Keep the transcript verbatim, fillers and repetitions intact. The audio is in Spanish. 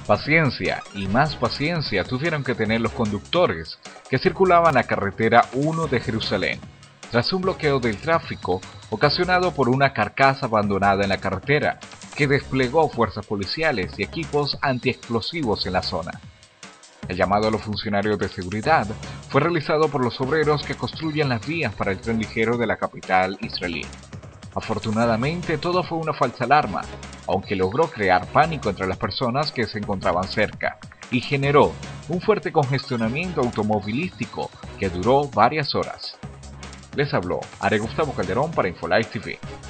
Paciencia y más paciencia tuvieron que tener los conductores que circulaban la carretera uno de Jerusalén, tras un bloqueo del tráfico ocasionado por una carcasa abandonada en la carretera, que desplegó fuerzas policiales y equipos antiexplosivos en la zona. El llamado a los funcionarios de seguridad fue realizado por los obreros que construyen las vías para el tren ligero de la capital israelí. Afortunadamente todo fue una falsa alarma, aunque logró crear pánico entre las personas que se encontraban cerca y generó un fuerte congestionamiento automovilístico que duró varias horas. Les habló Are Gustavo Calderón para Infolife T V.